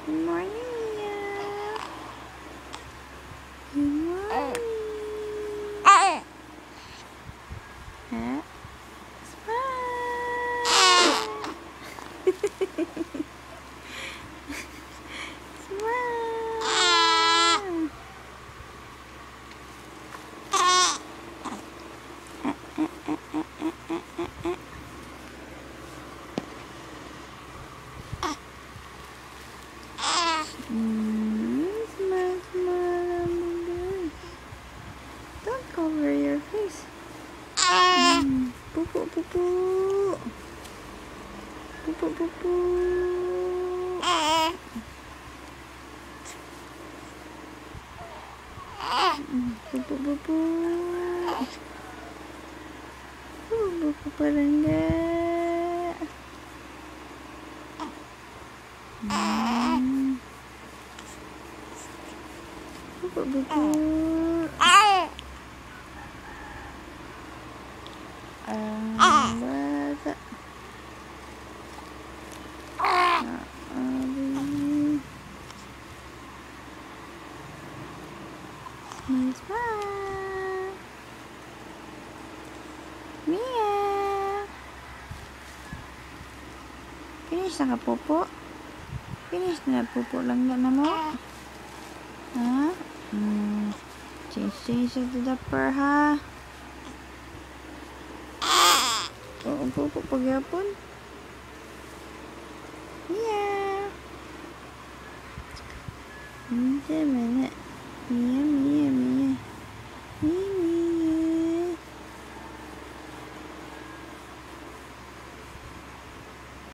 Good morning, Mia. Good morning. Huh? Smile. Smile, smile, good. Don't cover your face. Poo poo poo poo. Poo poo poo poo. Poo poo poo poo. Poo poo poo palangga. Poo poo poo poo. Bata. Smile, smile. Mia. Finish na ka, Popo? Finish na, Popo lang na mo? Ha? Change to diaper, ha? Oo, Popo, pagyapon. Mia. Hindi, mana. Mia, Mia.